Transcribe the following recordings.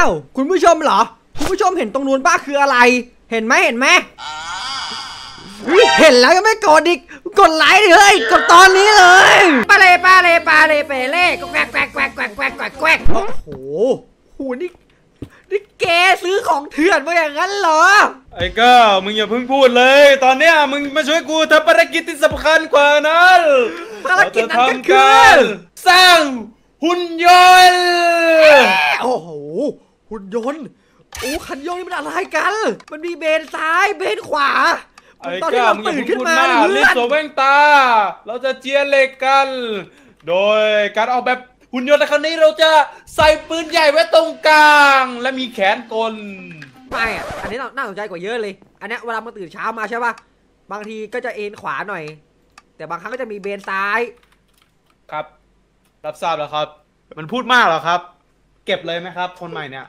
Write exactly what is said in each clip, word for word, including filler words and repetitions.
าวคุณผู้ชมเหรอคุณผู้ชมเห็นตรงนู้นป้าคืออะไรเห็นไหมเห็นไหมเห็นแล้วก็ไม่กดอีกกดไลค์เลยกดตอนนี้เลยปาเลปาเลปาเลเปเล่แกวกแกวกแกวกแกวกแกวกแกวกแกวกโอ้โหโหนี่นี่แกซื้อของเถื่อนมาอย่างนั้นเหรอไอ้ก้ามึงอย่าเพิ่งพูดเลยตอนเนี้ยมึงมาช่วยกูทำภารกิจที่สำคัญกว่านั้นภารกิจนั้นก็คือสร้างหุ่นยนต์โอ้โหหุ่นยนต์โอ้คันโยกนี่มันอะไรกันมันมีเบนซ้ายเบนขวาไอ้ก้ามึงอย่าเพิ่งพูดมากลิสโซแว่งตาเราจะเจียเหล็กกันโดยการออกแบบหุ่นยนต์ในครั้งนี้เราจะใส่ปืนใหญ่ไว้ตรงกลางและมีแขนกลไม่อ่ะอันนี้น่าสนใจกว่าเยอะเลยอันนี้เวลามันตื่นเช้ามาใช่ป่ะบางทีก็จะเอ็นขวาหน่อยแต่บางครั้งก็จะมีเบนซ้ายครับรับทราบแล้วครับมันพูดมากเหรอครับเก็บเลยไหมครับคนใหม่เนี่ย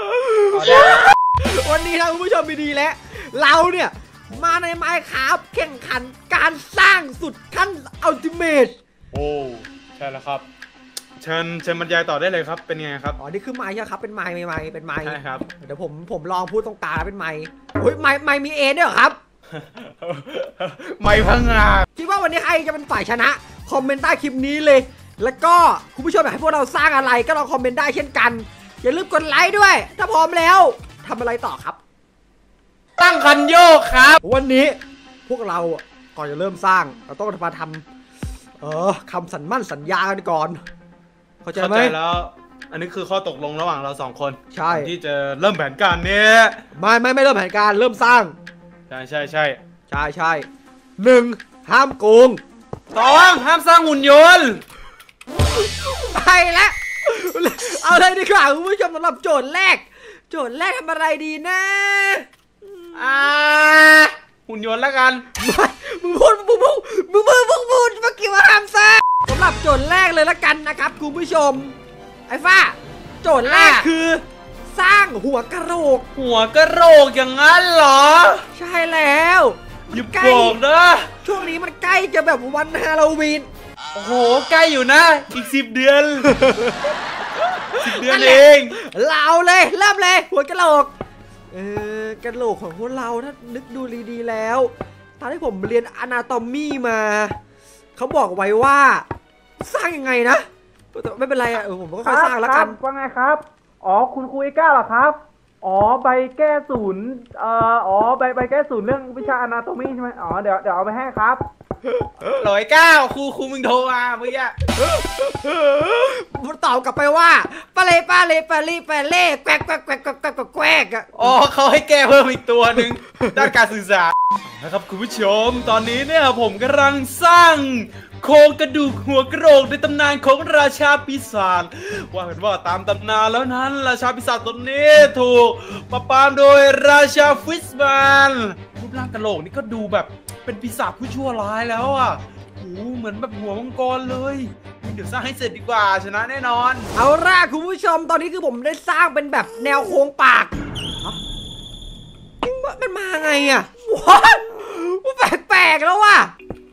วันนี้นะคุณผู้ชมดีๆแล้วเราเนี่ยมาในไมค์ครับแข่งขันการสร้างสุดขั้นอัลติเมทโอ้ใช่แล้วครับเชิญเชิญบรรยายต่อได้เลยครับเป็นไงครับอ๋อนี่คือไมค์ใช่ครับเป็นไมค์ไมค์เป็นไมค์ใช่ครับเดี๋ยวผมผมลองพูดตรงกลางเป็นไมค์โอ้ยไมค์ไมค์มีเอ็นด้วยเหรอครับไมค์พังงาคิดว่าวันนี้ใครจะเป็นฝ่ายชนะคอมเมนต์ใต้คลิปนี้เลยแล้วก็คุณผู้ชมอยากให้พวกเราสร้างอะไรก็ลองคอมเมนต์ได้เช่นกันอย่าลืมกดไลค์ด้วยถ้าพร้อมแล้วทำอะไรต่อครับตั้งคันโยกครับวันนี้พวกเราก่อนจะเริ่มสร้างเราต้องมาทำเออคำสัญมั่นสัญญากันก่อนเข้าใจไหมแล้วอันนี้คือข้อตกลงระหว่างเราสองคนใช่ที่จะเริ่มแผนการนี้ไม่ไม่ไม่เริ่มแผนการเริ่มสร้างใช่ใช่ใช่ใช่ใช่หนึ่งห้ามโกงสองห้ามสร้างหุ่นยนต์ไปแล้วเอาเลยดีกว่าคุณผู้ชมสำหรับโจทย์แรกโจทย์แรกทำอะไรดีนะอ่าหุ่นยนต์แล้วกันมึงพูดมึงพูดมึงพูดมึงพูดเมื่อกี้ว่าห้ามสร้างสำหรับโจทย์แรกเลยละกันนะครับคุณผู้ชมไอ้ฟ้าโจทย์แรกคือสร้างหัวกะโหลกหัวกะโหลกอย่างนั้นเหรอใช่แล้วอย่าบอกนะช่วงนี้มันใกล้จะแบบวันฮาโลวีนโอ้โหใกล้อยู่นะอีกสิบเดือนสิบเดือนเองเราเลยเริ่มเลยหัวกะโหลกเออกะโหลกของพวกเราถ้านึกดูดีๆแล้วตอนที่ผมเรียนอนาโตมีมาเขาบอกไว้ว่าสร้างยังไงนะไม่เป็นไรอ่ะผมก็ค่อยสร้างแล้วกันว่าไงครับอ๋อคุณครูเอก้าเหรอครับอ๋อใบแก้ศูนย์เอ่ออ๋อใบใบแก้ศูนย์เรื่องวิชาอนาโตมีใช่ไหมอ๋อเดี๋ยวเดี๋ยวเอาไปให้ครับร้อยเก้าครูครูมึงโทรมาเมื่อกี้ตอบกลับไปว่าปาเลปาเลปาลีปาเล่แกวกแกวกแกวกแกวกแกวกแกวกอ๋อเขาให้แก้เพิ่มอีกตัวหนึ่งด้านการสื่อสารนะครับคุณผู้ชมตอนนี้เนี่ยผมกำลังสร้างโครงกระดูกหัวกระโหลกในตำนานของราชาปีศาจว่ากันว่าตามตำนานแล้วนั้นราชาปีศาจตนนี้ถูกปราบปรามโดยราชาฟิสแมนรูปร่างกระโหลกนี่ก็ดูแบบเป็นปีศาจผู้ชั่วร้ายแล้วอ่ะโอ้เหมือนแบบหัวมังกรเลยเดี๋ยวสร้างให้เสร็จดีกว่าชนะแน่นอนเอาล่ะคุณผู้ชมตอนนี้คือผมได้สร้างเป็นแบบแนวโค้งปากมันมาไงอ่ะว้าวแปลกๆแล้วว่ะ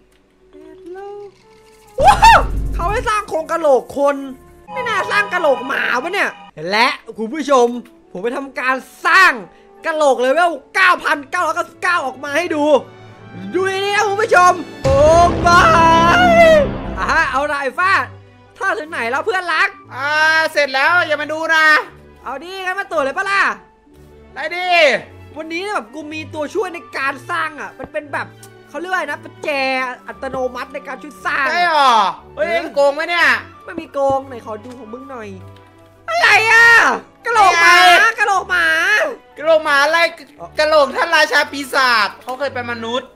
ว้าวเขาให้สร้างโครงกะโหลกคนไม่น่าสร้างกะโหลกหมาวะเนี่ยและคุณผู้ชมผมไปทำการสร้างกะโหลกเลเวล เก้าพันเก้าร้อยเก้าสิบเก้า ออกมาให้ดูดูนี่นะคุณผู้ชมโอ้บายอ่ะเอาไรฟ้าถ้าถึงไหนแล้วเพื่อนรักอ่าเสร็จแล้วอย่ามาดูนะเอาดิงั้นมาตรวจเลยปะล่ะได้ดิวันนี้แบบกูมีตัวช่วยในการสร้างอ่ะมันเป็นแบบเขาเรียกว่านะประแจอัตโนมัติในการช่วยสร้างใช่หรอเฮ้ยโกงไหมเนี่ยไม่มีโกงไหนขอดูของมึงหน่อยอะไรอ่ะกะโหลกหมากะโหลกหมากะโหลกหมาอะไรกะโหลกท่านราชาปีศาจเขาเคยเป็นมนุษย์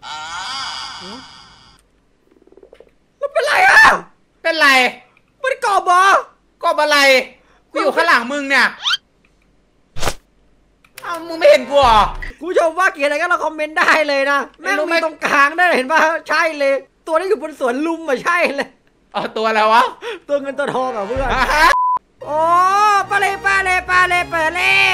แล้วเป็นไรอ่ะเป็นไรมันกบอ่ะกบอะไรกูอยู่ข้างหลังมึงเนี่ยอ้าวมึงไม่เห็นกูเหรอกูชมว่าเกี่ยวอะไรก็เราคอมเมนต์ได้เลยนะแม่งมีตรงกลางได้เห็นป่ะใช่เลยตัวที่อยู่บนสวนลุมอ่ะใช่เลยอ๋อตัวอะไรวะตัวเงินตัวทองอ่ะเพื่อนโอ้ปาเลปาเลปาเลปาเล่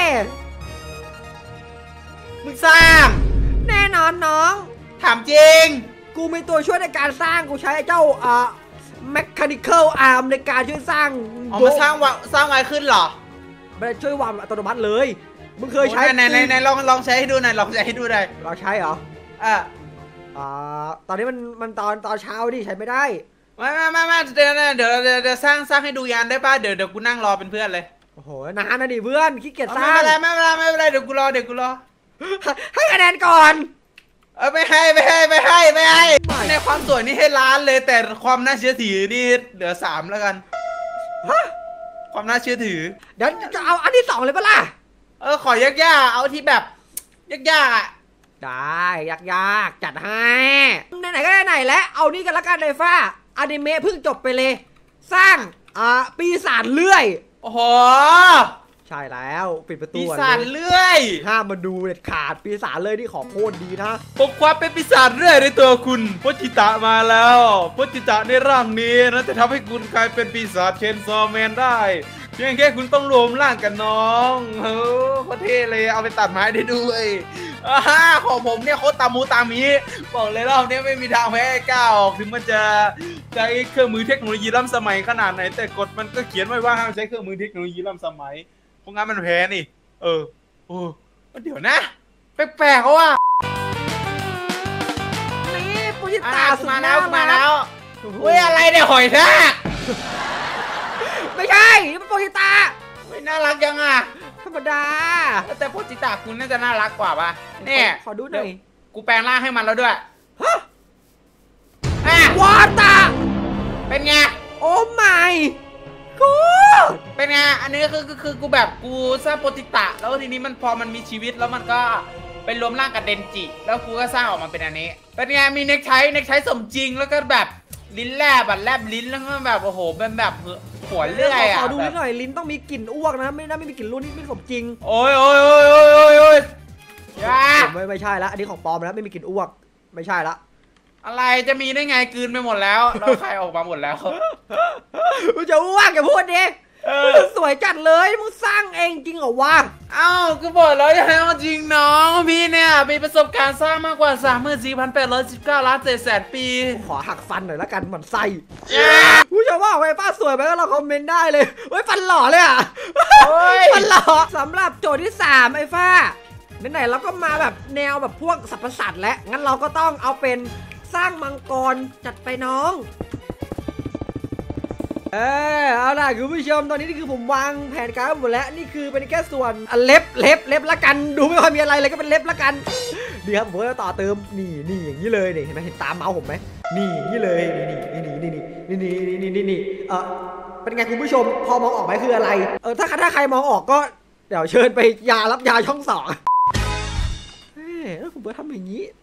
มึงสร้างแน่นอนน้องถามจริงกูมีตัวช่วยในการสร้างกูใช้เจ้าอ่า mechanical arm ในการช่วยสร้างเอามาสร้างวะสร้างไงขึ้นเหรอไม่ได้ช่วยวางอัตโนมัติเลยมึงเคยใช้ไหนไหนไหนลองลองใช้ให้ดูหน่อยลองใช้ให้ดูหน่อยเราใช้เหรออ่ะอ่าตอนนี้มันมันตอนตอนเช้าดิใช้ไม่ได้ไม่ไม่ไม่ไม่เดี๋ยวเดี๋ยวเดี๋ยวเดี๋ยวสร้างสร้างให้ดูยานได้ป่ะเดี๋ยวเดี๋ยวกูนั่งรอเป็นเพื่อนเลยโอ้โหนานนะดิเพื่อนขี้เกียจสร้างไม่เป็นไรไม่เป็นไรไม่เป็นไรเดี๋ยวกูรอเดี๋ยวกูรอให้คะแนนก่อนเออไม่ให้ไม่ให้ไม่ให้ไม่ให้ในความสวยนี่ให้ล้านเลยแต่ความน่าเชื่อถือนี่เหลือสามแล้วกันความน่าเชื่อถือเดี๋ยวจะเอาอันที่สองเลยปะล่ะเออขอยากๆเอาที่แบบยากๆอ่ะได้ยากๆจัดให้ไหนๆก็ไหนๆแล้วเอานี่กันละกันเลยฟ้าอนิเมะเพิ่งจบไปเลยสร้างอ่าปีศาจเลื่อยโอ้โหใช่แล้วปิดประตูปีศาจเลื่อยห้ามมาดูเด็ดขาดปีศาจเลื่อยที่ของโคตรดีนะพบความเป็นปีศาจเลื่อยในตัวคุณพจิตะมาแล้วพจิตะในร่างนี้นะจะทำให้คุณกลายเป็นปีศาจเชนซอแมนได้เพียงแค่คุณต้องรวมร่างกันน้องเฮ้อโคตรเท่เลยเอาไปตัดไม้ได้ด้วยอ่าของผมเนี่ยโคตรตามูตามีบอกเลยรอบนี้ไม่มีทางแพ้ก้าวถึงมันจะใช้เครื่องมือเทคโนโลยีล้ำสมัยขนาดไหนแต่กฎมันก็เขียนไว้ว่าห้ามใช้เครื่องมือเทคโนโลยีล้ำสมัยเพราะงั้นมันแพ้นี่เออโอ้เดี๋ยวนะแปลกๆเขาว่านี่ปุจิตาสุดมาแล้วมาแล้วเฮ้ยอะไรเนี่ยหอยทากไม่ใช่มันปุจิตาไม่น่ารักยังอ่ะธรรมดาแต่ปุจิตาคุณน่าจะน่ารักกว่าป่ะเนี่ยขอดูหน่อยกูแปลงร่างให้มันแล้วด้วยฮะวาตาเป็นไงโอ้ไม่กูเป็นไงอันนี้คือคือคือกูแบบกูสร้างโปรติตะแล้วทีนี้มันพอมันมีชีวิตแล้วมันก็ไปรวมร่างกับเดนจิแล้วกูก็สร้างออกมาเป็นอันนี้เป็นไงมีเน็กไทเน็กไทสมจริงแล้วก็แบบลิ้นแลบแบบแลบลิ้นแล้วก็แบบโอ้โหเป็นแบบหัวเลื่อยอ่ะขอดูนิดหน่อยลิ้นต้องมีกลิ่นอ้วกนะไม่น่าไม่มีกลิ่นรุ่นนี่ไม่สมจริงโอ้ยโอ้ยโอ้ยโอ้ยโอ้ยโอ้ยไม่ไม่ใช่ละอันนี้ของปลอมแล้วไม่มีกลิ่นอ้วกไม่ใช่ละอะไรจะมีได้ไงกืนไปหมดแล้วเราใครออกมาหมดแล้วมึงจะอ้วกอย่าพูดดิสวยจัดเลยมึงสร้างเองจริงเหรอวะเอ้าก็บอกแล้วอย่าให้เอาจริงน้องพี่เนี่ยมีประสบการณ์สร้างมากกว่า สามหมื่นสี่พันแปดร้อยสิบเก้า ล้านเศษแสนปีขอหักฟันหน่อยละกันมันไส้ผู้ชมว่าไฟฟ้าสวยไหมก็เราคอมเมนต์ได้เลยเฮ้ยฟันหล่อเลยอ่ะฟันหล่อสำหรับโจทย์ที่สามไอ้ฟ้าไหนๆเราก็มาแบบแนวแบบพวกสรรพสัตว์แล้วงั้นเราก็ต้องเอาเป็นสร้างมังกรจัดไปน้องเออเอาล่ะคุณผู้ชมตอนนี้นี่คือผมวางแผนการหมดแล้วนี่คือเป็นแค่ส่วนเล็บเล็บเล็บละกันดูไม่ค่อยมีอะไรเลยก็เป็นเล็บละกันดีครับผมก็จะต่อเติมนี่นี่อย่างนี้เลยนี่เห็นไหมเห็นตามเมาส์ผมไหมนี่อย่างนี้เลยนี่นี่นี่นี่นี่นี่นี่นี่นี่เออเป็นไงคุณผู้ชมพอมองออกไหมคืออะไรเออถ้าถ้าใครมองออกก็เดี๋ยวเชิญไปยารับยาช่องสองเฮ้ยแล้วผมจะทำอย่างนี้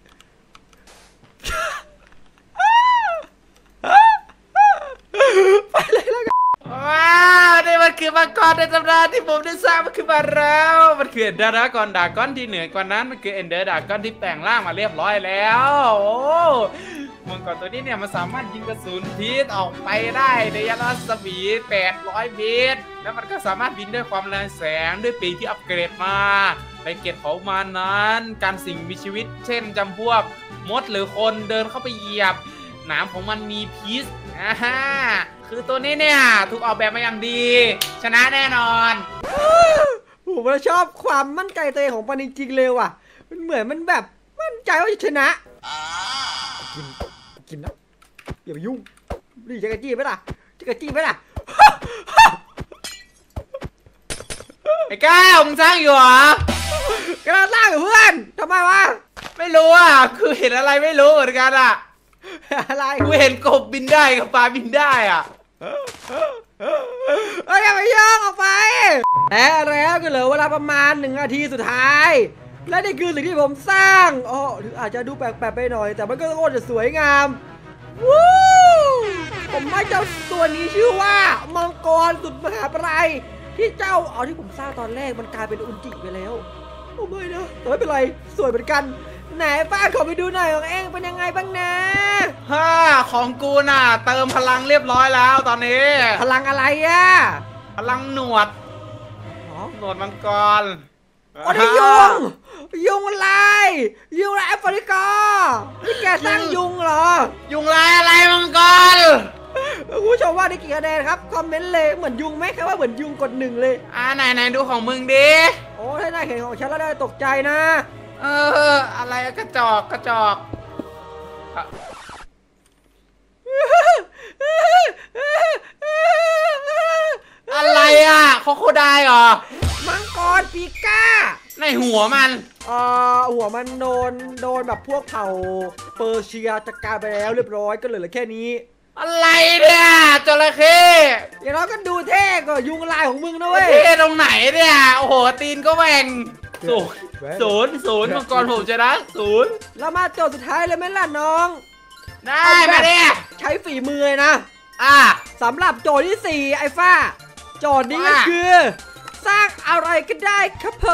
ไปเลยแล้วกันว้าวนี่มันคือมังกรในตำนานที่ผมได้สร้างมันคือมาแล้วมันคือเอ็นเดอร์ดากอนดากอนที่เหนือกว่านั้นมันคือเอ็นเดอร์ดากอนที่แปลงร่างมาเรียบร้อยแล้วโอ้มังกรตัวนี้เนี่ยมันสามารถยิงกระสุนพิษออกไปได้ในระยะรัศมีแปดร้อยเมตรแล้วมันก็สามารถบินด้วยความแรงแสงด้วยปีกที่อัปเกรดมาในเกรดของมันนั้นการสิ่งมีชีวิตเช่นจำพวกมดหรือคนเดินเข้าไปเหยียบหนามของมันมีพิษอ่าฮะคือตัวนี้เนี่ยถูกออกแบบมาอย่างดีชนะแน่นอนผมชอบความมั่นใจตัวเองของมันจริงๆเลยว่ะมันเหมือนมันแบบมั่นใจว่าจะชนะกินกินนะอย่าไปยุ่งนี่จะกระจี้ไหมล่ะจะกระจี้ไหมล่ะไอ้ก้าวมึงสร้างอยู่เหรอกำลังสร้างอยู่เพื่อนทำไมวะไม่รู้อ่ะคือเห็นอะไรไม่รู้เหมือนกันอ่ะอะไรกูเห็นกบบินได้กับปลาบินได้อ่ะเอ้ยอย่าไปย่องออกไปแต่แล้วก็เหลือเวลาประมาณหนึ่งนาทีสุดท้ายและนี่คือสิ่งที่ผมสร้างอ๋อถึงอาจจะดูแปลกๆไปหน่อยแต่มันก็โคตรจะสวยงามวู้ผมให้เจ้าตัวนี้ชื่อว่ามังกรสุดมหาปรายที่เจ้าเอาที่ผมสร้างตอนแรกมันกลายเป็นอุนจิไปแล้วโอ้ไม่นะแต่ไม่เป็นไรสวยเหมือนกันไหนป้าขอไปดูหน่อยของเองเป็นยังไงบ้างนะฮ่าของกูน่ะเติมพลังเรียบร้อยแล้วตอนนี้พลังอะไรอ่ะพลังหนวดหนวดมังกรโอ้ยยุงยุงอะไรยุงอะไรแอฟริกานี่แกสร้างยุงเหรอยุงลายอะไรมังกรคุณผู้ชมว่าได้กี่คะแนนครับคอมเมนต์เลยเหมือนยุงไหมครับว่าเหมือนยุงกดหนึ่งเลยอ่าไหนไหนดูของมึงดิโอ้ถ้าได้เห็นของฉันแล้วได้ตกใจนะเอออะไรกระจอกกระจอกอะอะไรอ่ะโคโคไดเหรอมังกรปีก้าในหัวมันเอ่อหัวมันโดนโดนแบบพวกเผ่าเปอร์เซียจัดการไปแล้วเรียบร้อยก็เหลือแค่นี้อะไรเนี่ยจระเข้อย่างน้อยก็ดูเท่กว่ายุงลายของมึงนะเว้ยเท่ตรงไหนเนี่ยโอ้โหตีนก็แหว่งศูนย์ศูนย์ศูนย์มังกรผมชนะศูนย์แล้วมาโจทย์สุดท้ายเลยไหมล่ะน้องได้มาเนี่ยใช้ฝีมือเลยนะอ่ะสำหรับโจทย์ที่สี่ไอ้ฟ้าโจทย์นี้ก็ว่าคือ สร้างอะไรก็ได้ครับผม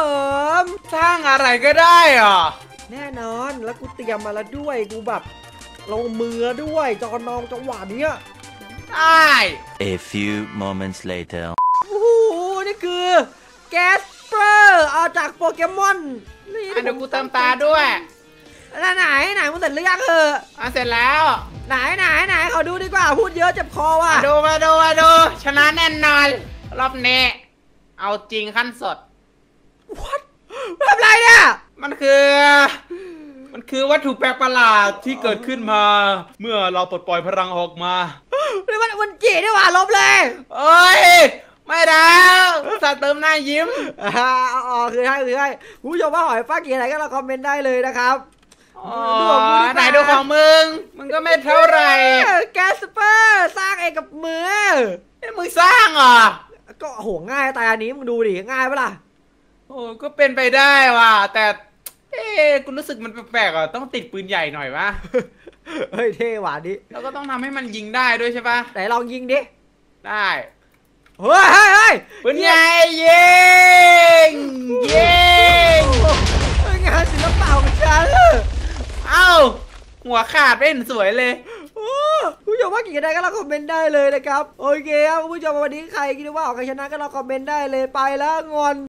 สร้างอะไรก็ได้เหรอแน่นอนแล้วกูเตรียมมาแล้วด้วยกูแบบลงมือด้วยจอนองจังหวะเนี้ยได้ A few moments later. โอ้โหนี่คือแกสเปอร์เอาจากโปเกมอนนี่อ่ะเดี๋ยวกูเติมตาด้วยแล้วไหนไหนมึงเสร็จหรือยังเอออ่ะเสร็จแล้วไหนไหนไหนขอดูดีกว่าพูดเยอะเจ็บคอว่ะมาดูมาดูมาดูชนะแน่นอนรอบนี้เอาจริงขั้นสด What ทำไรเนี่ยมันคือ มันคือวัตถุแปลกประหลาดที่เกิดขึ้นมา เมื่อเราปลดปล่อยพลังออกมานี่มันมันจีนี่หว่าลบเลยเอ้ย ไม่แล้วสัตว์เติมหน้ายิ้มอ่าอ๋อคือให้คือให้คุณผู้ชมว่าหอยฟ้ากี่อะไรก็เราคอมเมนต์ได้เลยนะครับอ๋อไหนดูของมึง มึงก็ไม่เท่าไหร่แกสเปอร์สร้างเองกับมือนี่มึงสร้างเหรอก็โหง่ายแต่อันนี้มึงดูดิง่ายปะล่ะโอ้ก็เป็นไปได้ว่ะ แต่ เอ๊ะกูรู้สึกมันแปลกๆอ่ะ ต้องติดปืนใหญ่หน่อยวะเฮ้ยเท่หวานดิแล้วก็ต้องทำให้มันยิงได้ด้วยใช่ปะไหนลองยิงดิได้เฮ้ยเฮ้ยเฮ้ยปืนใหญ่ยิงยิงเฮ้ยงานศิลปะของฉันเอ้า หัวขาดไม่เห็นสวยเลยโอ้คุณผู้ชมว่ากี่คะแนนก็เราคอมเมนต์ได้เลยนะครับโอเคครับคุณผู้ชมวันนี้ใครคิดว่าออกกันชนะก็เราคอมเมนต์ได้เลยไปแล้วงอน